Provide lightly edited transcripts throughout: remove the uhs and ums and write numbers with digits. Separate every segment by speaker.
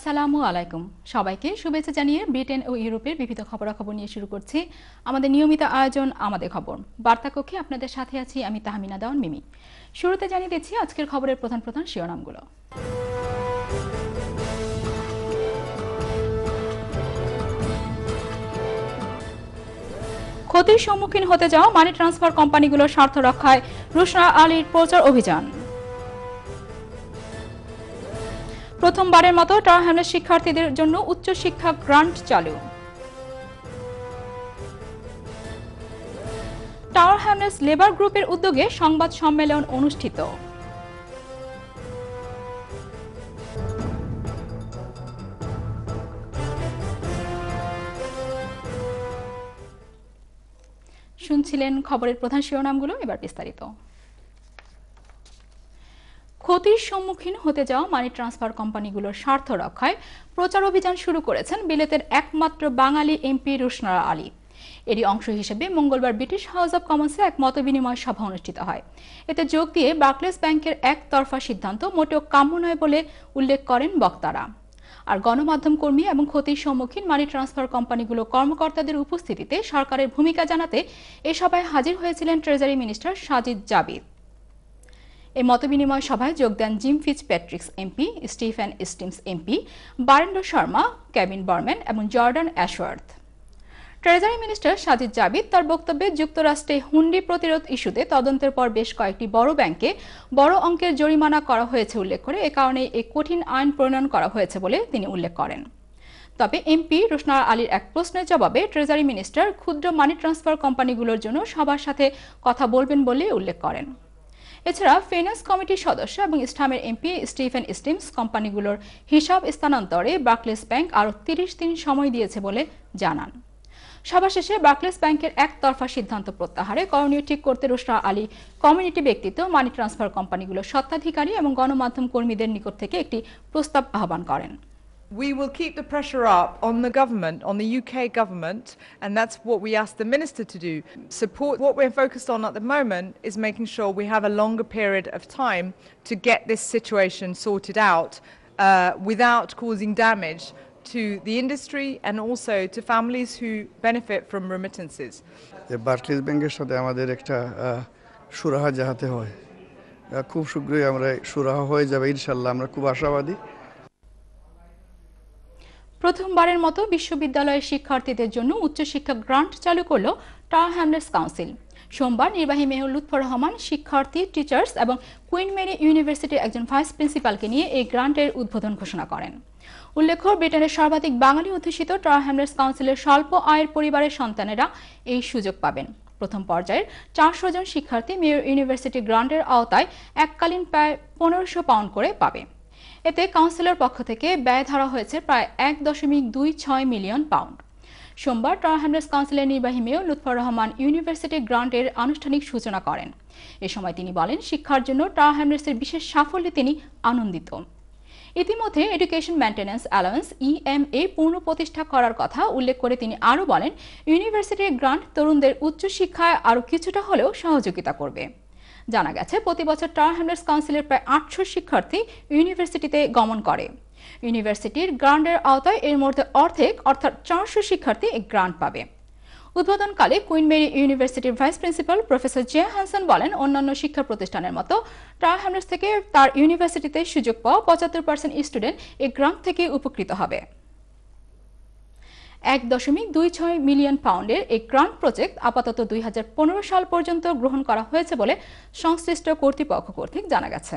Speaker 1: আসসালামু আলাইকুম সবাইকে শুভেচ্ছা জানিয়ে ব্রিটেন ও ইউরোপের বিবিধ খবরাখবর নিয়ে শুরু করছি আমাদের নিয়মিত আয়োজন আমাদের খবর বার্তা কক্ষে আপনাদের সাথে আছি আমি তাহমিনা দেওয়ান মিমি। শুরুতে জানিয়ে দিচ্ছি আজকের খবরের প্রধান প্রধান শিরোনামগুলো। ক্ষতির সম্মুখীন হতে যাওয়া মানি ট্রান্সফার কোম্পানিগুলোর স্বার্থ রক্ষায় রুশনা আলীর প্রচার অভিযান। প্রথমবারের মতো টাওয়ার হ্যামলেটস শিক্ষার্থীদের জন্য উচ্চশিক্ষা গ্রান্ট চালু। টাওয়ার হ্যামলেটস লেবার গ্রুপের উদ্যোগে সংবাদ সম্মেলন অনুষ্ঠিত। শুনছিলেন খবরের প্রধান শিরোনামগুলো, এবার বিস্তারিত। ক্ষতির সম্মুখীন হতে যাওয়া মানি ট্রান্সফার কোম্পানিগুলোর স্বার্থ রক্ষায় প্রচার অভিযান শুরু করেছেন বিলেতের একমাত্র বাঙালি এমপি রুশনা আলী। এরই অংশ হিসেবে মঙ্গলবার ব্রিটিশ হাউস অব কমন্সে এক মতবিনিময় সভা অনুষ্ঠিত হয়। এতে যোগ দিয়ে বার্কলেস ব্যাংকের একতরফা সিদ্ধান্ত মোটেও কাম্য নয় বলে উল্লেখ করেন বক্তারা। আর গণমাধ্যম কর্মী এবং ক্ষতির সম্মুখীন মানি ট্রান্সফার কোম্পানিগুলো কর্মকর্তাদের উপস্থিতিতে সরকারের ভূমিকা জানাতে এ সভায় হাজির হয়েছিলেন ট্রেজারি মিনিস্টার সাজিদ জাবিদ। এই মতবিনিময় সভায় যোগ দেন Jim Fitzpatrick MP, Stephen Timms MP, Virendra Sharma, Kevin Barman এবং Jordan Ashworth. Treasury minister Sajid Javid তার বক্তব্যে যুক্তরাষ্ট্রে হুন্ডি প্রতিরোধ ইস্যুতে তদন্তের পর বেশ কয়েকটি বড় ব্যাংকে বড় অঙ্কের জরিমানা করা হয়েছে উল্লেখ করে এ কারণে এই কঠিন আইন প্রণয়ন করা হয়েছে বলে তিনি উল্লেখ করেন। তবে এমপি রুশনা আলীর এক প্রশ্নের জবাবে ট্রেজারি মিনিস্টার ক্ষুদ্র মানি ট্রান্সফার কোম্পানিগুলোর জন্য সবার সাথে কথা বলবেন বলে উল্লেখ করেন। এছাড়া ফিনান্স কমিটির সদস্য এবং ইস্টহামের এমপি স্টিফেন স্টিমস কোম্পানিগুলোর হিসাব স্থানান্তরে বার্কলেস ব্যাংক আরও 30 দিন সময় দিয়েছে বলে জানান। সভা শেষে বার্কলেস ব্যাংকের একতরফা সিদ্ধান্ত প্রত্যাহারে করণীয় ঠিক করতে রুশনা আলী কমিউনিটি ব্যক্তিত্ব, মানি ট্রান্সফার কোম্পানিগুলোর স্বত্বাধিকারী এবং গণমাধ্যম কর্মীদের নিকট থেকে একটি প্রস্তাব আহ্বান করেন।
Speaker 2: We will keep the pressure up on the government, on the UK government, and that's what we asked the Minister to do. Support. What we're focused on at the moment is making sure we have a longer period of time to get this situation sorted out without causing damage to the industry and also to families who benefit from remittances.
Speaker 3: Barclays ব্যাংকের সাথে আমাদের একটা সুরাহা যাহাতে হয়, খুব শীঘ্রই আমরা সুরাহা হয়ে যাবে ইনশাআল্লাহ, আমরা খুব আশাবাদী।
Speaker 1: প্রথমবারের মতো বিশ্ববিদ্যালয়ের শিক্ষার্থীদের জন্য উচ্চশিক্ষা গ্রান্ট চালু করল টাওয়ার হ্যামলেটস কাউন্সিল। সোমবার নির্বাহী মেয়র লুৎফর রহমান শিক্ষার্থী, টিচার্স এবং কুইন মেরি ইউনিভার্সিটির একজন ভাইস প্রিন্সিপালকে নিয়ে এই গ্রান্টের উদ্বোধন ঘোষণা করেন। উল্লেখ্য, ব্রিটেনের সর্বাধিক বাঙালি অধ্যুষিত টাওয়ার হ্যামলেটস কাউন্সিলের স্বল্প আয়ের পরিবারের সন্তানেরা এই সুযোগ পাবেন। প্রথম পর্যায়ের 400 জন শিক্ষার্থী মেয়র ইউনিভার্সিটি গ্রান্টের আওতায় এককালীন প্রায় 1500 পাউন্ড করে পাবে। এতে কাউন্সিলের পক্ষ থেকে ব্যয় ধরা হয়েছে প্রায় 1.26 মিলিয়ন পাউন্ড। সোমবার টাওয়ার হ্যামলেটস কাউন্সিলের নির্বাহী মেয়র লুৎফর রহমান ইউনিভার্সিটি গ্রান্টের আনুষ্ঠানিক সূচনা করেন। এ সময় তিনি বলেন, শিক্ষার জন্য টাওয়ার হ্যামলেটসের বিশেষ সাফল্যে তিনি আনন্দিত। ইতিমধ্যে এডুকেশন মেইনটেন্যান্স অ্যালাউন্স EMA পূর্ণ প্রতিষ্ঠা করার কথা উল্লেখ করে তিনি আরও বলেন, ইউনিভার্সিটির গ্রান্ট তরুণদের উচ্চশিক্ষায় আরও কিছুটা হলেও সহযোগিতা করবে। জানা গেছে, প্রতি বছর টাওয়ার হ্যামলেটস কাউন্সিলের প্রায় 800 শিক্ষার্থী ইউনিভার্সিটিতে গমন করে। ইউনিভার্সিটির গ্রান্টের আওতায় এর মধ্যে অর্ধেক অর্থাৎ 400 শিক্ষার্থী এই গ্রান্ট পাবে। উদ্বোধনকালে কুইন মেরি ইউনিভার্সিটির vice principal professor J Hanson বলেন, অন্যান্য শিক্ষা প্রতিষ্ঠানের মতো টাওয়ার হ্যামলেটস থেকে তার ইউনিভার্সিটিতে সুযোগ পাওয়া 75% স্টুডেন্ট এই গ্রান্ট থেকে উপকৃত হবে। 1.26 মিলিয়ন পাউন্ডের এই গ্রান্ট প্রজেক্ট আপাতত 2015 সাল পর্যন্ত গ্রহণ করা হয়েছে বলে সংশ্লিষ্ট কর্তৃপক্ষ কর্তৃক জানা গেছে।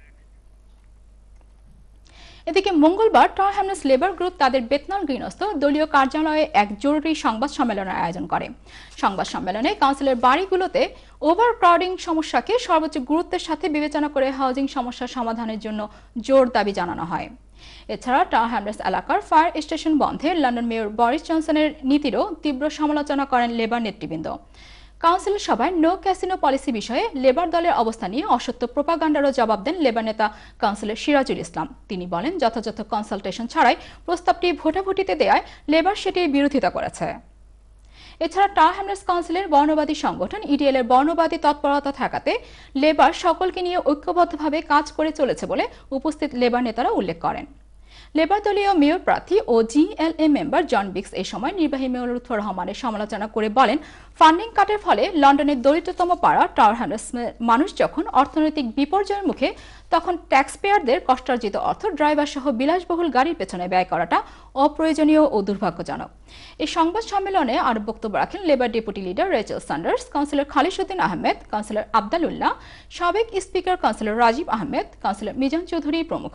Speaker 1: এদিকে মঙ্গলবার টাওয়ার হ্যামলেটস লেবার গ্রুপ তাদের বেতনাল গ্রিনস্থ দলীয় কার্যালয়ে এক জরুরি সংবাদ সম্মেলনের আয়োজন করে। সংবাদ সম্মেলনে কাউন্সিলের বাড়িগুলোতে ওভারক্রাউডিং সমস্যাকে সর্বোচ্চ গুরুত্বের সাথে বিবেচনা করে হাউজিং সমস্যার সমাধানের জন্য জোর দাবি জানানো হয়। এছাড়া টাওয়ার হ্যামলেটস এলাকার ফায়ার স্টেশন বন্ধে লন্ডন মেয়র বরিস জনসনের নীতিরও তীব্র সমালোচনা করেন লেবার নেতৃবৃন্দ। কাউন্সিল সভায় নো ক্যাসিনো পলিসি বিষয়ে লেবার দলের অবস্থান নিয়ে অসত্য প্রোপাগান্ডারও জবাব দেন লেবার নেতা কাউন্সিলর সিরাজুল ইসলাম। তিনি বলেন, যথাযথ কনসালটেশন ছাড়াই প্রস্তাবটি ভোটাভুটিতে দেওয়ায় লেবার সেটির বিরোধিতা করেছে। এছাড়া টাওয়ার হ্যামলেটস কাউন্সিলের বর্ণবাদী সংগঠন EDL এর বর্ণবাদী তৎপরতা ঠেকাতে লেবার সকলকে নিয়ে ঐক্যবদ্ধভাবে কাজ করে চলেছে বলে উপস্থিত লেবার নেতারা উল্লেখ করেন। লেবার দলীয় মেয়র প্রার্থী ও জিএলএ মেম্বার জন বিক্স এই সময় নির্বাহী মেয়র লুৎফর রহমানের সমালোচনা করে বলেন, ফান্ডিং কাটের ফলে লন্ডনের দরিদ্রতম পাড়া টাওয়ার হ্যামলেটসের মানুষ যখন অর্থনৈতিক বিপর্যয়ের মুখে, তখন ট্যাক্সপেয়ারদের কষ্টার্জিত অর্থ ড্রাইভার সহ বিলাসবহুল গাড়ির পেছনে ব্যয় করাটা অপ্রয়োজনীয় ও দুর্ভাগ্যজনক। এই সংবাদ সম্মেলনে আরও বক্তব্য রাখেন Labour deputy leader Rachel Sanders, councillor Khalisuddin Ahmed, councillor Abdalullah, সাবেক speaker councillor Rajib Ahmed, councillor Mizan Chowdhury প্রমুখ।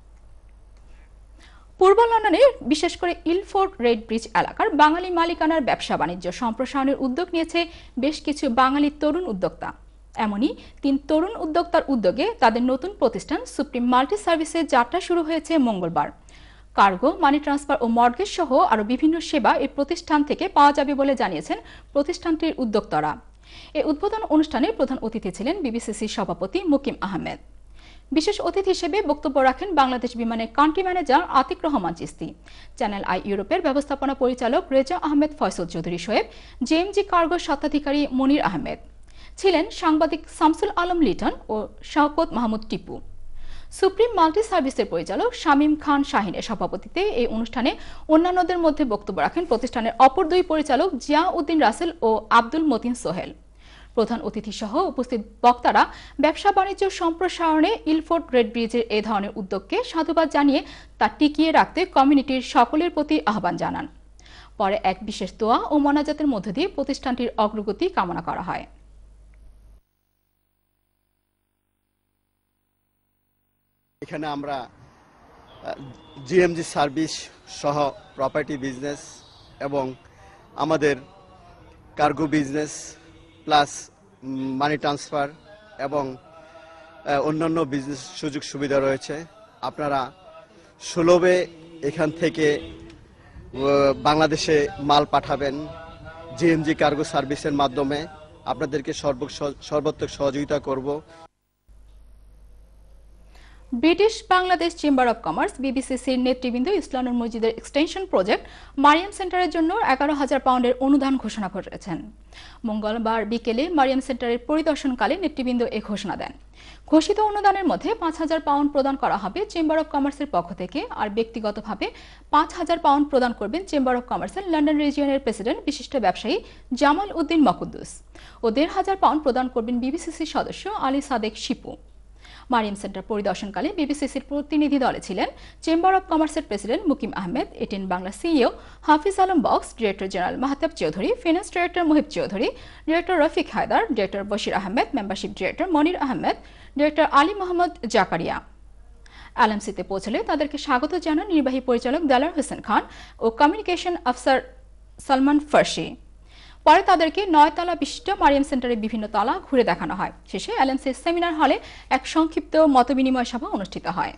Speaker 1: পূর্ব লন্ডনের বিশেষ করে ইলফোর্ড রেড ব্রিজ এলাকার বাঙালি মালিকানার ব্যবসা বাণিজ্য সম্প্রসারণের উদ্যোগ নিয়েছে বেশ কিছু বাঙালি তরুণ উদ্যোক্তা। এমনই 3 তরুণ উদ্যোক্তার উদ্যোগে তাদের নতুন প্রতিষ্ঠান সুপ্রিম মাল্টি সার্ভিসের যাত্রা শুরু হয়েছে মঙ্গলবার। কার্গো, মানি ট্রান্সফার ও মর্গেজ সহ আরও বিভিন্ন সেবা এই প্রতিষ্ঠান থেকে পাওয়া যাবে বলে জানিয়েছেন প্রতিষ্ঠানটির উদ্যোক্তারা। এই উদ্বোধন অনুষ্ঠানে প্রধান অতিথি ছিলেন বিবিসিসির সভাপতি মুকিম আহমেদ। বিশেষ অতিথি হিসেবে বক্তব্য রাখেন বাংলাদেশ বিমানের country manager Atique Rahman Chishti, channel I ইউরোপের ব্যবস্থাপনা পরিচালক রেজা আহমেদ ফয়সল চৌধুরী শোয়েব, জেএমজি কার্গো স্বত্বাধিকারী মনির আহমেদ, ছিলেন সাংবাদিক শামসুল আলম লিটন ও শওকত মাহমুদ টিপু। সুপ্রিম মাল্টি সার্ভিসের পরিচালক শামীম খান শাহিনের সভাপতিত্বে এই অনুষ্ঠানে অন্যান্যদের মধ্যে বক্তব্য রাখেন প্রতিষ্ঠানের অপর 2 পরিচালক জিয়া উদ্দিন রাসেল ও আব্দুল মতিন সোহেল। প্রধান অতিথি সহ উপস্থিত বক্তারা ব্যবসা বাণিজ্য সম্প্রসারণে ইলফোর্ড রেড ব্রিজের এ ধরনের উদ্যোগকে সাধুবাদ জানিয়ে তা টিকিয়ে রাখতে কমিউনিটির সকলের প্রতি আহ্বান জানান। পরে এক বিশেষ দোয়া ও মোনাজাতের মধ্য দিয়ে প্রতিষ্ঠানটির অগ্রগতি কামনা করা হয়।
Speaker 4: এখানে আমরা জিএমজি সার্ভিস সহ প্রপার্টি বিজনেস এবং আমাদের cargo business plus money transfer এবং অন্যান্য বিজনেস সুযোগ সুবিধা রয়েছে। আপনারা সুলভে এখান থেকে বাংলাদেশে মাল পাঠাবেন জিএমজি কার্গো সার্ভিসের মাধ্যমে। আপনাদেরকে সর্বাত্মক সহযোগিতা করব।
Speaker 1: British Bangladesh chamber of commerce বিবিসিসির নেতৃবৃন্দ ইসলানুর মসজিদের এক্সটেনশন প্রজেক্ট মারিয়াম সেন্টারের জন্য 11,000 পাউন্ডের অনুদান ঘোষণা করেছেন। মঙ্গলবার বিকেলে মারিয়াম সেন্টারের পরিদর্শনকালে নেতৃবৃন্দ এ ঘোষণা দেন। ঘোষিত অনুদানের মধ্যে 5,000 পাউন্ড প্রদান করা হবে চেম্বার অব কমার্সের পক্ষ থেকে, আর ব্যক্তিগতভাবে 5,000 পাউন্ড প্রদান করবেন চেম্বার অব কমার্সের লন্ডন রিজিয়নের প্রেসিডেন্ট বিশিষ্ট ব্যবসায়ী জামাল উদ্দিন মকুদ্দুস ও 1,500 পাউন্ড প্রদান করবেন বিবিসিসির সদস্য আলী সাদেক শিপু। মারিয়াম সেন্টার পরিদর্শনকালে বিবিসিসির প্রতিনিধি দলে ছিলেন চেম্বার অব কমার্সের president Mukim Ahmed, ATN Bangla CEO Hafiz Alam Bakhsh, director general Mahtab Chowdhury, finance director Muhib Chowdhury, director Rafiq Haider, director Bashir Ahmed, membership director Monir Ahmed, director Ali Mohammad Zakaria. এলএমসিতে পৌঁছলে তাদেরকে স্বাগত জানান নির্বাহী পরিচালক দেলার হোসেন খান ও কমিউনিকেশন অফিসার সালমান ফার্সি। পরে তাদেরকে 9 তলা বিশিষ্ট মারিয়াম সেন্টারের বিভিন্ন তলা ঘুরে দেখানো হয়। শেষে এলএমসির সেমিনার হলে এক সংক্ষিপ্ত মতবিনিময় সভা অনুষ্ঠিত হয়।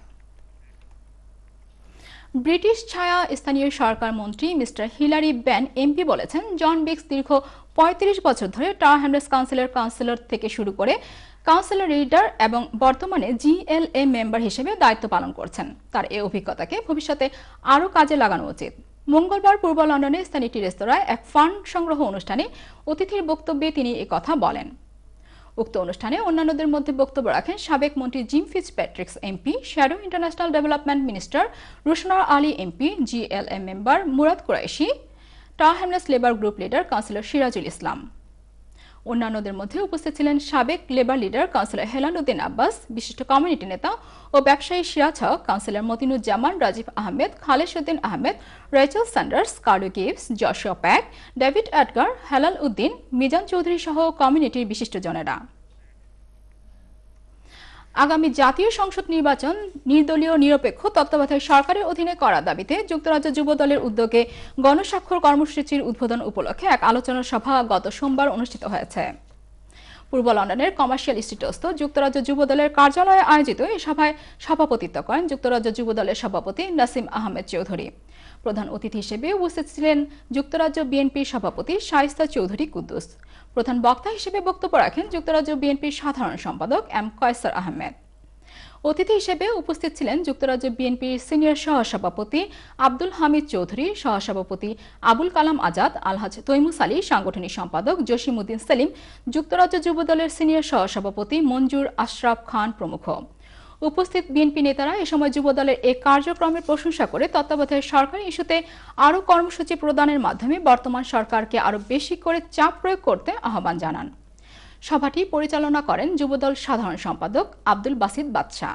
Speaker 1: ব্রিটিশ ছায়া স্থানীয় সরকার মন্ত্রী মিস্টার হিলারি বেন এমপি বলেছেন, জন বিক্স দীর্ঘ 35 বছর ধরে টাওয়ার হ্যামলেটস কাউন্সিলর থেকে শুরু করে কাউন্সিলর লিডার এবং বর্তমানে জিএলএ মেম্বার হিসেবে দায়িত্ব পালন করছেন। তার এই অভিজ্ঞতাকে ভবিষ্যতে আরও কাজে লাগানো উচিত। মঙ্গলবার পূর্ব লন্ডনে স্থানীয় একটি রেস্তোরাঁয় এক ফান্ড সংগ্রহ অনুষ্ঠানে অতিথির বক্তব্যে তিনি কথা বলেন। উক্ত অনুষ্ঠানে অন্যান্যদের মধ্যে বক্তব্য রাখেন সাবেক মন্ত্রী Jim Fitzpatricks MP, shadow international development minister Rushanara Ali MP, GLA member Murad Qureshi, Tower Hamlets Labour group leader councillor Sirajul Islam. অন্যান্যদের মধ্যে উপস্থিত ছিলেন সাবেক Labour leader councillor Helal Uddin Abbas, বিশিষ্ট কমিউনিটি নেতা ও ব্যবসায়ী Siraj Haque, councillor Motinuzzaman, Rajib Ahmed, Khalishuddin Ahmed, Rachel Sanders, Carlo গিভস, Josiah Pack, David Edgar, Helal Uddin, Mizan Chowdhury সহ কমিউনিটির বিশিষ্টজনেরা। আগামী জাতীয় সংসদ নির্বাচন নির্দলীয় নিরপেক্ষ তত্ত্বাবধায়ক সরকারের অধীনে করার দাবিতে যুক্তরাজ্য যুব দলের উদ্যোগে গণস্বাক্ষর কর্মসূচির উদ্বোধন উপলক্ষে এক আলোচনা সভা গত সোমবার অনুষ্ঠিত হয়েছে। পূর্ব লন্ডনের কমার্শিয়াল স্ট্রিটস্থ যুক্তরাজ্য যুব দলের কার্যালয়ে আয়োজিত এই সভায় সভাপতিত্ব করেন যুক্তরাজ্য যুব দলের সভাপতি নাসিম আহমেদ চৌধুরী। প্রধান অতিথি হিসেবে উপস্থিত ছিলেন যুক্তরাজ্য বিএনপির সভাপতি শায়েস্তা চৌধুরী কুদ্দুস। প্রধান বক্তা হিসেবে বক্তব্য রাখেন যুক্তরাজ্য বিএনপির সাধারণ সম্পাদক এম কয়সার আহমেদ। অতিথি হিসেবে উপস্থিত ছিলেন যুক্তরাজ্য বিএনপির সিনিয়র সহসভাপতি আব্দুল হামিদ চৌধুরী, সহসভাপতি আবুল কালাম আজাদ, আলহাজ তৈমুস আলী, সাংগঠনিক সম্পাদক জসিমউদ্দিন সেলিম, যুক্তরাজ্য যুব দলের সিনিয়র সহসভাপতি মঞ্জুর আশরাফ খান প্রমুখ। উপস্থিত বিএনপি নেতারা এ সময় যুবদলের এই কার্যক্রমের প্রশংসা করে তত্ত্বাবধায়ক সরকার ইস্যুতে আরও কর্মসূচি প্রদানের মাধ্যমে বর্তমান সরকারকে আরও বেশি করে চাপ প্রয়োগ করতে আহ্বান জানান। সভাটি পরিচালনা করেন যুবদল সাধারণ সম্পাদক আব্দুল বাসিত বাদশা।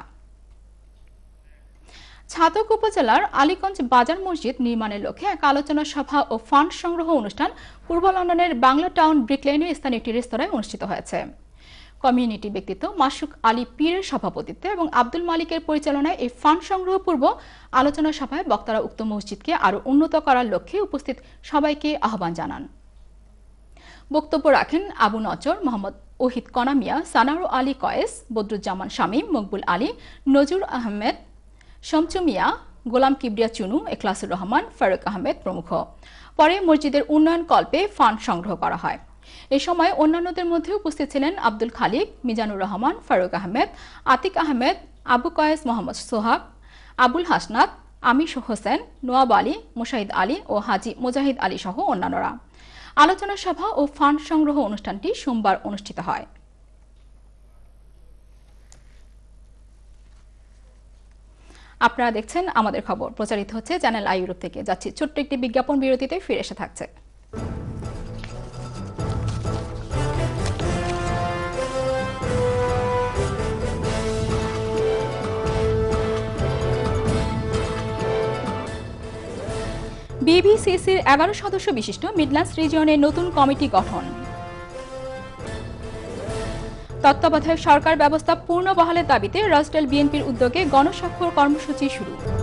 Speaker 1: ছাতক উপজেলার আলীগঞ্জ বাজার মসজিদ নির্মাণের লক্ষ্যে এক আলোচনা সভা ও ফান্ড সংগ্রহ অনুষ্ঠান পূর্ব লন্ডনের বাংলা টাউন ব্রিক লেনে স্থানীয় একটি রেস্তোরাঁয় অনুষ্ঠিত হয়েছে। কমিউনিটি ব্যক্তিত্ব মাসুক আলী পীরের সভাপতিত্বে এবং আব্দুল মালিকের পরিচালনায় এই ফান্ড সংগ্রহ পূর্ব আলোচনা সভায় বক্তারা উক্ত মসজিদকে আরও উন্নত করার লক্ষ্যে উপস্থিত সবাইকে আহ্বান জানান। বক্তব্য রাখেন আবু নজর, মোহাম্মদ ওহিদ কনামিয়া, সানারু আলী কয়েস, বদরুজ্জামান শামীম, মকবুল আলী, নজরুল আহমেদ, শমচু মিয়া, গোলাম কিবরিয়া চুনু, এখলাসুর রহমান, ফারুক আহমেদ প্রমুখ। পরে মসজিদের উন্নয়ন কল্পে ফান্ড সংগ্রহ করা হয়। এ সময় অন্যান্যদের মধ্যে উপস্থিত ছিলেন আব্দুল খালিক, মিজানুর রহমান, ফারুক আহমেদ, আতিক আহমেদ, আবু কয়েস, মোহাম্মদ সোহাগ, আবুল হাসনাত, আমির হোসেন, নোয়াব আলী, মুশাহিদ আলী ও হাজি মুজাহিদ আলী সহ অন্যান্যরা। আলোচনা সভা ও ফান্ড সংগ্রহ অনুষ্ঠানটি সোমবার অনুষ্ঠিত হয়। আপনারা দেখছেন আমাদের খবর, প্রচারিত হচ্ছে চ্যানেল আই ইউরোপ থেকে। যাচ্ছি ছোট্ট একটি বিজ্ঞাপন বিরতিতে, ফিরে এসে থাকছে। বিবিসিসির 11 সদস্য বিশিষ্ট মিডল্যান্ডস রিজিয়নের নতুন কমিটি গঠন। তত্ত্বাবধায়ক সরকার ব্যবস্থা পূর্ণ বহালের দাবিতে রাজশাহী বিএনপির উদ্যোগে গণস্বাক্ষর কর্মসূচি শুরু।